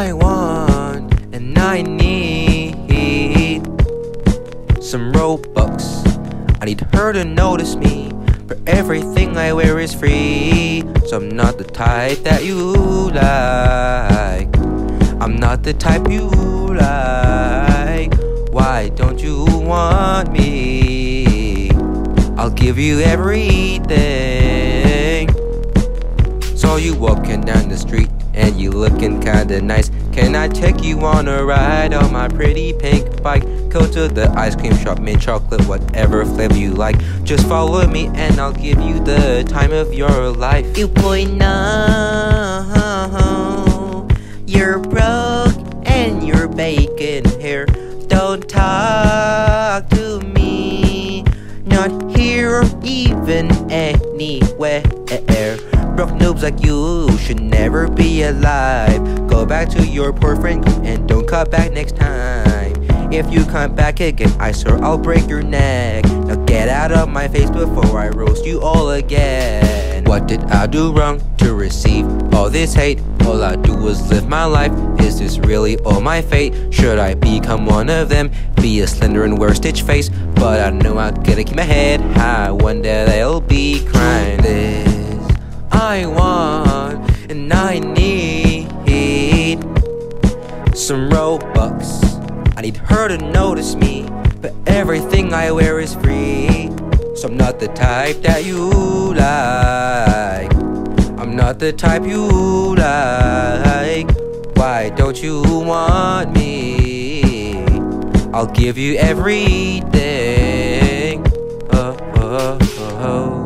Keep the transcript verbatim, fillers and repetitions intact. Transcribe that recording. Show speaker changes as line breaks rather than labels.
I want and I need some Robux. I need her to notice me, but everything I wear is free. So I'm not the type that you like. I'm not the type you like. Why don't you want me? I'll give you everything. So you walking down the street and you looking kinda nice. Can I take you on a ride on my pretty pink bike? Go to the ice cream shop, mint chocolate, whatever flavor you like. Just follow me and I'll give you the time of your life.
You boy, no, you're broke and you're bacon here. Don't talk to me, not here or even anywhere. Broke noobs like you should never be alive. Go back to your poor friend group and don't come back next time. If you come back again, I swear I'll break your neck. Now get out of my face before I roast you all again. What did I do wrong to receive all this hate? All I do is live my life. Is this really all my fate? Should I become one of them? Be a slender and wear stitch face? But I know I gotta keep my head high. One day they'll be crying. This I want and I need some Robux. I need her to notice me, but everything I wear is free. So I'm not the type that you like. I'm not the type you like. Why don't you want me? I'll give you everything. Oh, oh, oh, oh.